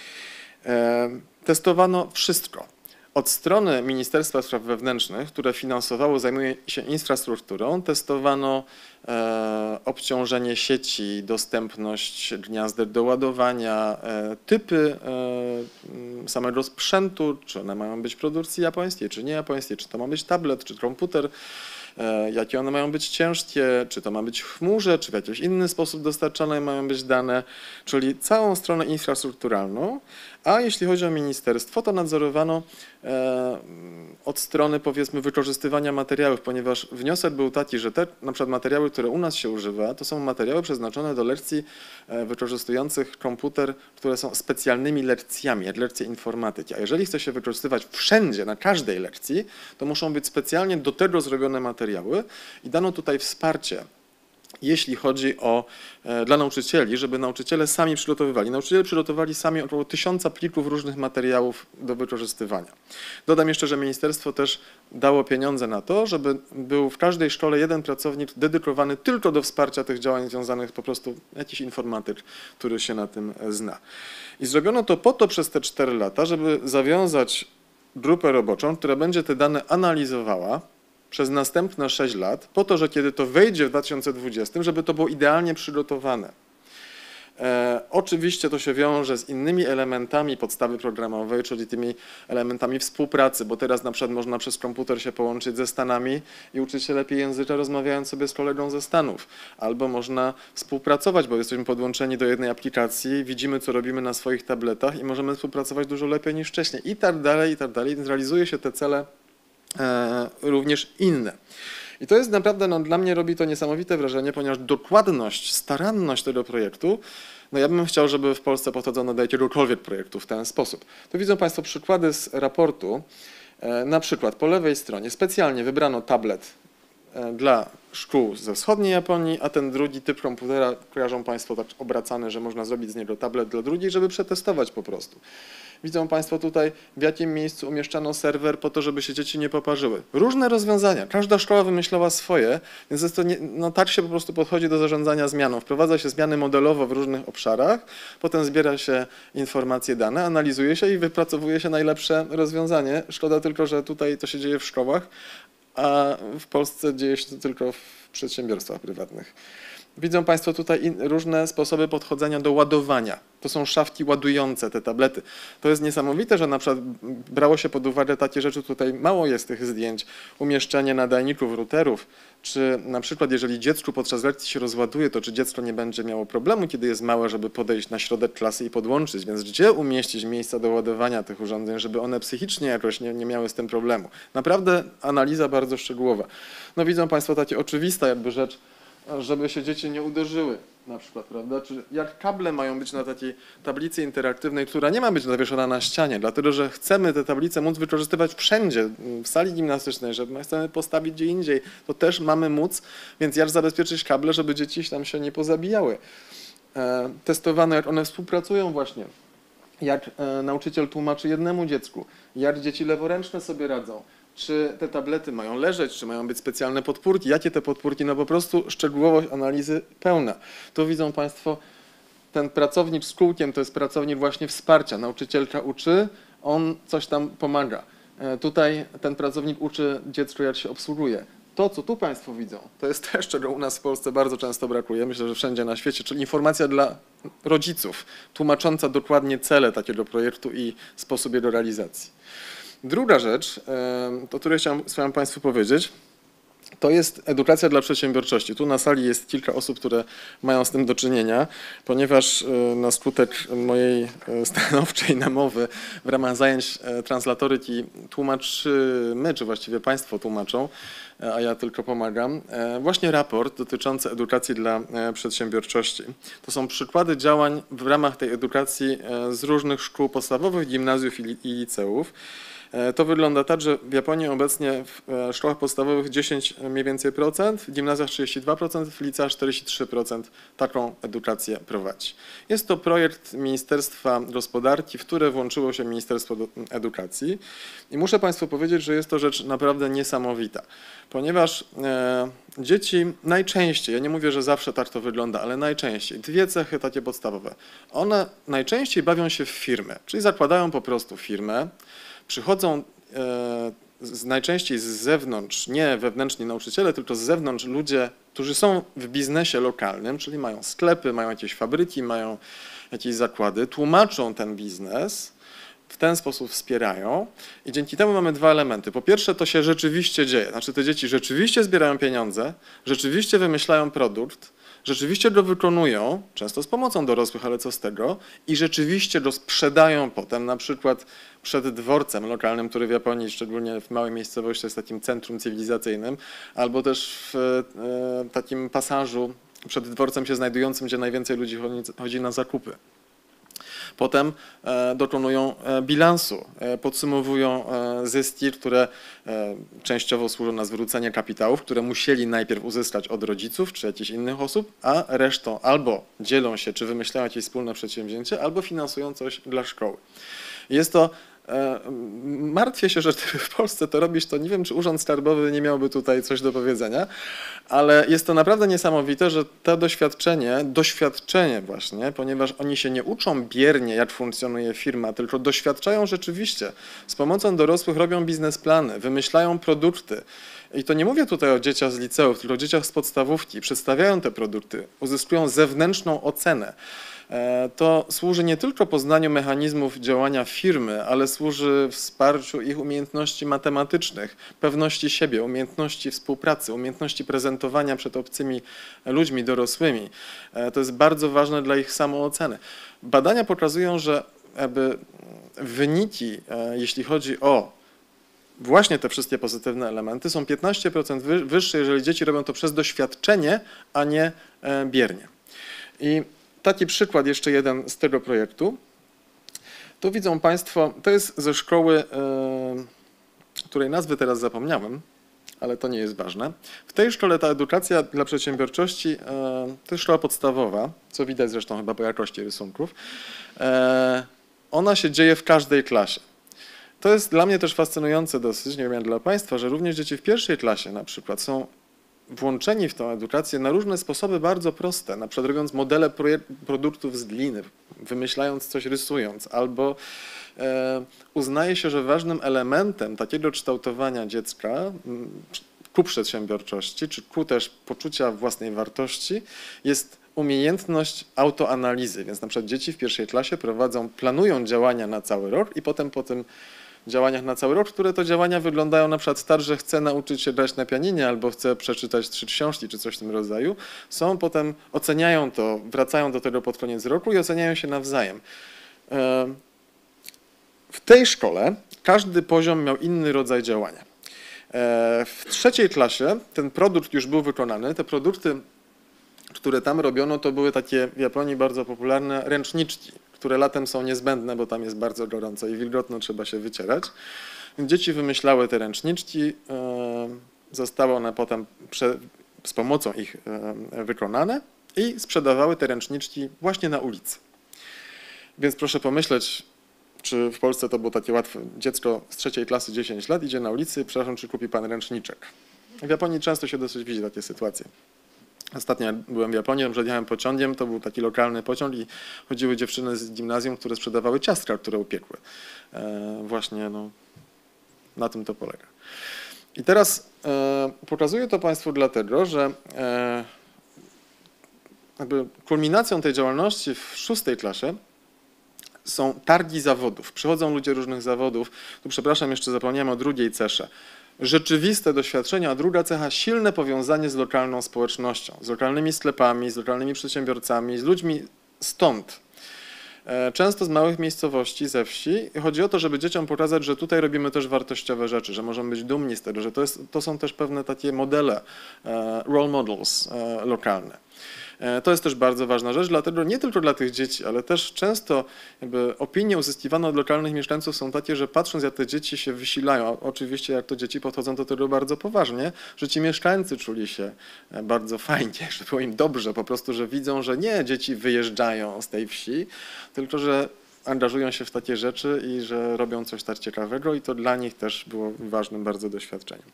Testowano wszystko. Od strony Ministerstwa Spraw Wewnętrznych, które finansowało, zajmuje się infrastrukturą, testowano obciążenie sieci, dostępność gniazdek do ładowania, typy samego sprzętu, czy one mają być produkcji japońskiej, czy nie japońskiej, czy to ma być tablet, czy komputer, jakie one mają być ciężkie, czy to ma być w chmurze, czy w jakiś inny sposób dostarczane mają być dane, czyli całą stronę infrastrukturalną, a jeśli chodzi o ministerstwo, to nadzorowano od strony, powiedzmy, wykorzystywania materiałów, ponieważ wniosek był taki, że te na przykład materiały, które u nas się używa, to są materiały przeznaczone do lekcji wykorzystujących komputer, które są specjalnymi lekcjami, jak lekcje informatyki, a jeżeli chce się wykorzystywać wszędzie, na każdej lekcji, to muszą być specjalnie do tego zrobione materiały i dano tutaj wsparcie, jeśli chodzi o dla nauczycieli, żeby nauczyciele sami przygotowywali. Nauczyciele przygotowali sami około 1000 plików różnych materiałów do wykorzystywania. Dodam jeszcze, że ministerstwo też dało pieniądze na to, żeby był w każdej szkole jeden pracownik dedykowany tylko do wsparcia tych działań związanych po prostu jakiś informatyk, który się na tym zna. I zrobiono to po to przez te 4 lata, żeby zawiązać grupę roboczą, która będzie te dane analizowała przez następne 6 lat, po to, że kiedy to wejdzie w 2020, żeby to było idealnie przygotowane. Oczywiście to się wiąże z innymi elementami podstawy programowej, czyli tymi elementami współpracy, bo teraz na przykład można przez komputer się połączyć ze Stanami i uczyć się lepiej języka, rozmawiając sobie z kolegą ze Stanów. Albo można współpracować, bo jesteśmy podłączeni do jednej aplikacji, widzimy, co robimy na swoich tabletach i możemy współpracować dużo lepiej niż wcześniej. I tak dalej, więc realizuje się te cele również inne. I to jest naprawdę, no, dla mnie robi to niesamowite wrażenie, ponieważ dokładność, staranność tego projektu, no ja bym chciał, żeby w Polsce podchodzono do jakiegokolwiek projektu w ten sposób. Tu widzą Państwo przykłady z raportu. Na przykład po lewej stronie specjalnie wybrano tablet dla szkół ze wschodniej Japonii, a ten drugi typ komputera, kojarzą Państwo, tak obracany, że można zrobić z niego tablet dla drugiej, żeby przetestować po prostu. Widzą Państwo tutaj, w jakim miejscu umieszczano serwer po to, żeby się dzieci nie poparzyły. Różne rozwiązania, każda szkoła wymyślała swoje, więc jest to no tak się po prostu podchodzi do zarządzania zmianą. Wprowadza się zmiany modelowo w różnych obszarach, potem zbiera się informacje, dane, analizuje się i wypracowuje się najlepsze rozwiązanie. Szkoda tylko, że tutaj to się dzieje w szkołach, a w Polsce dzieje się to tylko w przedsiębiorstwach prywatnych. Widzą Państwo tutaj różne sposoby podchodzenia do ładowania. To są szafki ładujące te tablety. To jest niesamowite, że na przykład brało się pod uwagę takie rzeczy, tutaj mało jest tych zdjęć, umieszczenie nadajników, routerów, czy na przykład jeżeli dziecku podczas lekcji się rozładuje, to czy dziecko nie będzie miało problemu, kiedy jest małe, żeby podejść na środek klasy i podłączyć, więc gdzie umieścić miejsca do ładowania tych urządzeń, żeby one psychicznie jakoś nie miały z tym problemu. Naprawdę analiza bardzo szczegółowa. No widzą Państwo takie oczywista jakby rzecz, żeby się dzieci nie uderzyły na przykład, prawda? Czy jak kable mają być na takiej tablicy interaktywnej, która nie ma być zawieszona na ścianie, dlatego że chcemy te tablice móc wykorzystywać wszędzie, w sali gimnastycznej, że my chcemy postawić gdzie indziej, to też mamy móc, więc jak zabezpieczyć kable, żeby dzieci tam się nie pozabijały. Testowano, jak one współpracują właśnie, jak nauczyciel tłumaczy jednemu dziecku, jak dzieci leworęczne sobie radzą. czy te tablety mają leżeć, czy mają być specjalne podpórki, jakie te podpórki, no po prostu szczegółowość analizy pełna. Tu widzą Państwo, ten pracownik z kółkiem to jest pracownik właśnie wsparcia. Nauczycielka uczy, on coś tam pomaga. Tutaj ten pracownik uczy dziecko, jak się obsługuje. To, co tu Państwo widzą, to jest też, czego u nas w Polsce bardzo często brakuje, myślę, że wszędzie na świecie, czyli informacja dla rodziców, tłumacząca dokładnie cele takiego projektu i sposób jego realizacji. Druga rzecz, o której chciałem Państwu powiedzieć, to jest edukacja dla przedsiębiorczości. Tu na sali jest kilka osób, które mają z tym do czynienia, ponieważ na skutek mojej stanowczej namowy w ramach zajęć translatoryki tłumaczymy, czy właściwie Państwo tłumaczą, a ja tylko pomagam, właśnie raport dotyczący edukacji dla przedsiębiorczości. To są przykłady działań w ramach tej edukacji z różnych szkół podstawowych, gimnazjów i liceów. To wygląda tak, że w Japonii obecnie w szkołach podstawowych 10 mniej więcej procent, w gimnazjach 32%, w liceach 43% taką edukację prowadzi. Jest to projekt Ministerstwa Gospodarki, w które włączyło się Ministerstwo Edukacji i muszę Państwu powiedzieć, że jest to rzecz naprawdę niesamowita, ponieważ dzieci najczęściej, ja nie mówię, że zawsze tak to wygląda, ale najczęściej, dwie cechy takie podstawowe. One najczęściej bawią się w firmę, czyli zakładają po prostu firmę, przychodzą najczęściej z zewnątrz, nie wewnętrzni nauczyciele, tylko z zewnątrz ludzie, którzy są w biznesie lokalnym, czyli mają sklepy, mają jakieś fabryki, mają jakieś zakłady, tłumaczą ten biznes, w ten sposób wspierają i dzięki temu mamy dwa elementy. Po pierwsze, to się rzeczywiście dzieje, znaczy te dzieci rzeczywiście zbierają pieniądze, rzeczywiście wymyślają produkt, rzeczywiście go wykonują, często z pomocą dorosłych, ale co z tego, i rzeczywiście go sprzedają potem, na przykład przed dworcem lokalnym, który w Japonii, szczególnie w małej miejscowości, jest takim centrum cywilizacyjnym, albo też w takim pasażu przed dworcem się znajdującym, gdzie najwięcej ludzi chodzi na zakupy. Potem dokonują bilansu, podsumowują zyski, które częściowo służą na zwrócenie kapitałów, które musieli najpierw uzyskać od rodziców czy jakichś innych osób, a resztą albo dzielą się, czy wymyślają jakieś wspólne przedsięwzięcie, albo finansują coś dla szkoły. Jest to, martwię się, że w Polsce to robisz, to nie wiem, czy Urząd Skarbowy nie miałby tutaj coś do powiedzenia, ale jest to naprawdę niesamowite, że to doświadczenie właśnie, ponieważ oni się nie uczą biernie, jak funkcjonuje firma, tylko doświadczają rzeczywiście. Z pomocą dorosłych robią biznesplany, wymyślają produkty. I to nie mówię tutaj o dzieciach z liceów, tylko o dzieciach z podstawówki. Przedstawiają te produkty, uzyskują zewnętrzną ocenę. To służy nie tylko poznaniu mechanizmów działania firmy, ale służy wsparciu ich umiejętności matematycznych, pewności siebie, umiejętności współpracy, umiejętności prezentowania przed obcymi ludźmi, dorosłymi. To jest bardzo ważne dla ich samooceny. Badania pokazują, że wyniki, jeśli chodzi o właśnie te wszystkie pozytywne elementy, są 15% wyższe, jeżeli dzieci robią to przez doświadczenie, a nie biernie. I taki przykład jeszcze jeden z tego projektu. Tu widzą Państwo, to jest ze szkoły, której nazwy teraz zapomniałem, ale to nie jest ważne. W tej szkole ta edukacja dla przedsiębiorczości to jest szkoła podstawowa, co widać zresztą chyba po jakości rysunków. Ona się dzieje w każdej klasie. To jest dla mnie też fascynujące dosyć, nie wiem jak dla Państwa, że również dzieci w pierwszej klasie na przykład są włączeni w tę edukację na różne sposoby bardzo proste, na przykład robiąc modele produktów z gliny, wymyślając coś, rysując, albo uznaje się, że ważnym elementem takiego kształtowania dziecka ku przedsiębiorczości, czy ku też poczucia własnej wartości jest umiejętność autoanalizy, więc na przykład dzieci w pierwszej klasie planują działania na cały rok i potem po tym działaniach na cały rok, które to działania wyglądają na przykład tak, że chcę nauczyć się grać na pianinie albo chcę przeczytać 3 książki czy coś w tym rodzaju, potem oceniają to, wracają do tego pod koniec roku i oceniają się nawzajem. W tej szkole każdy poziom miał inny rodzaj działania. W trzeciej klasie ten produkt już był wykonany, te produkty, które tam robiono, to były takie w Japonii bardzo popularne ręczniczki, które latem są niezbędne, bo tam jest bardzo gorąco i wilgotno, trzeba się wycierać. Dzieci wymyślały te ręczniczki, zostały one potem z pomocą ich wykonane i sprzedawały te ręczniczki właśnie na ulicy. Więc proszę pomyśleć, czy w Polsce to było takie łatwe, dziecko z 3. klasy 10 lat idzie na ulicy, przepraszam, czy kupi pan ręczniczek. W Japonii często się dosyć widzi takie sytuacje. Ostatnio byłem w Japonii, jechałem pociągiem, to był taki lokalny pociąg i chodziły dziewczyny z gimnazjum, które sprzedawały ciastka, które upiekły. Właśnie na tym to polega. I teraz pokazuję to Państwu dlatego, że jakby kulminacją tej działalności w 6. klasie są targi zawodów. Przychodzą ludzie różnych zawodów. Tu przepraszam, jeszcze zapomniałem o drugiej cesze. Rzeczywiste doświadczenia, a druga cecha, silne powiązanie z lokalną społecznością, z lokalnymi sklepami, z lokalnymi przedsiębiorcami, z ludźmi stąd. Często z małych miejscowości, ze wsi. I chodzi o to, żeby dzieciom pokazać, że tutaj robimy też wartościowe rzeczy, że możemy być dumni z tego, że to są też pewne takie modele, role models lokalne. To jest też bardzo ważna rzecz, dlatego nie tylko dla tych dzieci, ale też często jakby opinie uzyskiwane od lokalnych mieszkańców są takie, że patrząc jak te dzieci się wysilają, oczywiście jak to dzieci podchodzą do tego bardzo poważnie, że ci mieszkańcy czuli się bardzo fajnie, że było im dobrze, po prostu, że widzą, że nie dzieci wyjeżdżają z tej wsi, tylko że angażują się w takie rzeczy i że robią coś tak ciekawego i to dla nich też było ważnym bardzo doświadczeniem.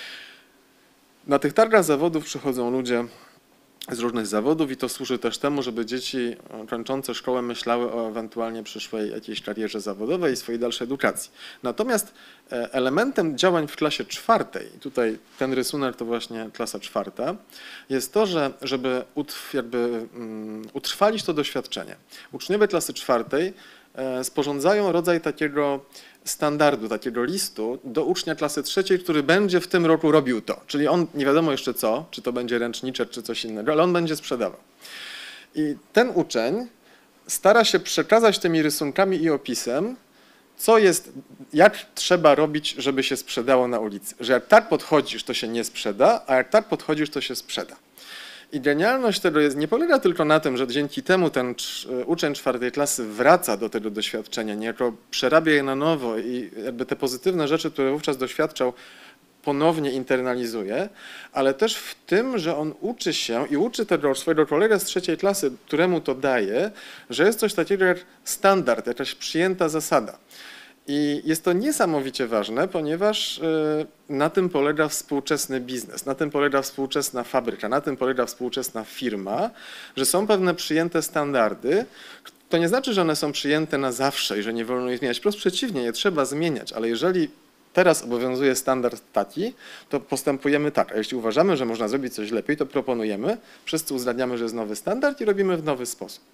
Na tych targach zawodów przychodzą ludzie z różnych zawodów i to służy też temu, żeby dzieci kończące szkołę myślały o ewentualnie przyszłej jakiejś karierze zawodowej i swojej dalszej edukacji. Natomiast elementem działań w klasie 4, tutaj ten rysunek to właśnie klasa 4, jest to, że żeby utrwalić to doświadczenie. Uczniowie klasy 4 sporządzają rodzaj takiego standardu, takiego listu do ucznia klasy 3, który będzie w tym roku robił to. Czyli on nie wiadomo jeszcze co, czy to będzie ręczniczek, czy coś innego, ale on będzie sprzedawał. I ten uczeń stara się przekazać tymi rysunkami i opisem, co jest, jak trzeba robić, żeby się sprzedało na ulicy. Że jak tak podchodzisz, to się nie sprzeda, a jak tak podchodzisz, to się sprzeda. I genialność tego nie polega tylko na tym, że dzięki temu ten uczeń 4. klasy wraca do tego doświadczenia, niejako przerabia je na nowo i jakby te pozytywne rzeczy, które wówczas doświadczał, ponownie internalizuje, ale też w tym, że on uczy się i uczy tego swojego kolegę z 3. klasy, któremu to daje, że jest coś takiego jak standard, jakaś przyjęta zasada. I jest to niesamowicie ważne, ponieważ na tym polega współczesny biznes, na tym polega współczesna fabryka, na tym polega współczesna firma, że są pewne przyjęte standardy. To nie znaczy, że one są przyjęte na zawsze i że nie wolno ich zmieniać. Wprost przeciwnie, je trzeba zmieniać, ale jeżeli teraz obowiązuje standard taki, to postępujemy tak. A jeśli uważamy, że można zrobić coś lepiej, to proponujemy, wszyscy uzgadniamy, że jest nowy standard i robimy w nowy sposób.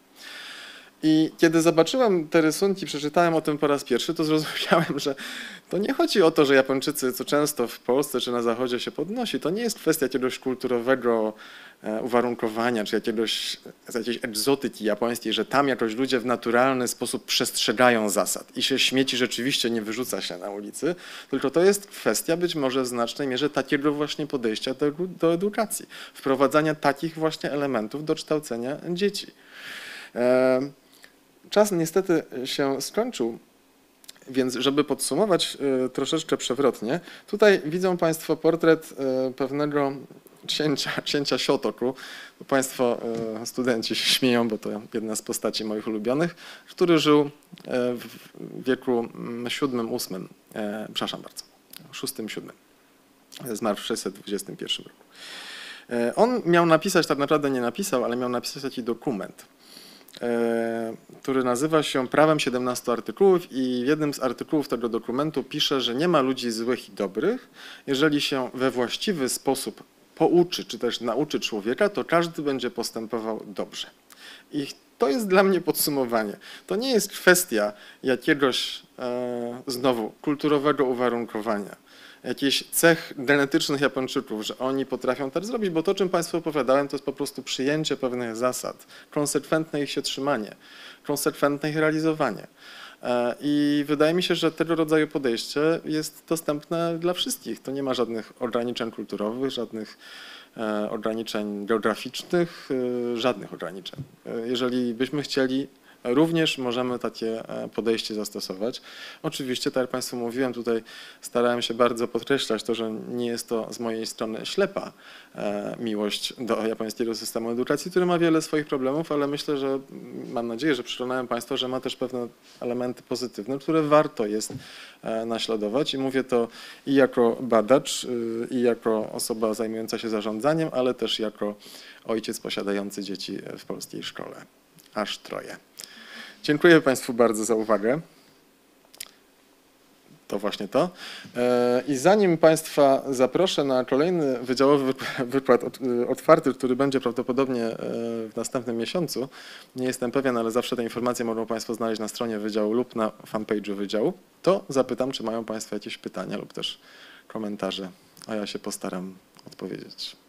I kiedy zobaczyłem te rysunki, przeczytałem o tym po raz pierwszy, to zrozumiałem, że to nie chodzi o to, że Japończycy, co często w Polsce czy na Zachodzie się podnosi, to nie jest kwestia jakiegoś kulturowego uwarunkowania, czy jakiejś egzotyki japońskiej, że tam jakoś ludzie w naturalny sposób przestrzegają zasad i się śmieci rzeczywiście nie wyrzuca się na ulicy, tylko to jest kwestia być może w znacznej mierze takiego właśnie podejścia do edukacji, wprowadzania takich właśnie elementów do kształcenia dzieci. Czas niestety się skończył, więc żeby podsumować troszeczkę przewrotnie, tutaj widzą Państwo portret pewnego księcia Shotoku. Państwo studenci się śmieją, bo to jedna z postaci moich ulubionych, który żył w wieku VII-VIII, przepraszam bardzo, VI-VII. Zmarł w 621 roku. On miał napisać, tak naprawdę nie napisał, ale miał napisać taki dokument, który nazywa się Prawem 17 artykułów i w jednym z artykułów tego dokumentu pisze, że nie ma ludzi złych i dobrych. Jeżeli się we właściwy sposób pouczy, czy też nauczy człowieka, to każdy będzie postępował dobrze. I to jest dla mnie podsumowanie. To nie jest kwestia jakiegoś znowu kulturowego uwarunkowania, jakichś cech genetycznych Japończyków, że oni potrafią tak zrobić, bo to, o czym Państwu opowiadałem, to jest po prostu przyjęcie pewnych zasad, konsekwentne ich się trzymanie, konsekwentne ich realizowanie. I wydaje mi się, że tego rodzaju podejście jest dostępne dla wszystkich. To nie ma żadnych ograniczeń kulturowych, żadnych ograniczeń geograficznych, żadnych ograniczeń. Jeżeli byśmy chcieli również możemy takie podejście zastosować. Oczywiście, tak jak Państwu mówiłem, tutaj starałem się bardzo podkreślać to, że nie jest to z mojej strony ślepa miłość do japońskiego systemu edukacji, który ma wiele swoich problemów, ale myślę, że mam nadzieję, że przekonałem Państwa, że ma też pewne elementy pozytywne, które warto jest naśladować i mówię to i jako badacz, i jako osoba zajmująca się zarządzaniem, ale też jako ojciec posiadający dzieci w polskiej szkole. Aż 3. Dziękuję Państwu bardzo za uwagę. To właśnie to. I zanim Państwa zaproszę na kolejny wydziałowy wykład otwarty, który będzie prawdopodobnie w następnym miesiącu, nie jestem pewien, ale zawsze te informacje mogą Państwo znaleźć na stronie wydziału lub na fanpage'u wydziału, to zapytam, czy mają Państwo jakieś pytania lub też komentarze, a ja się postaram odpowiedzieć.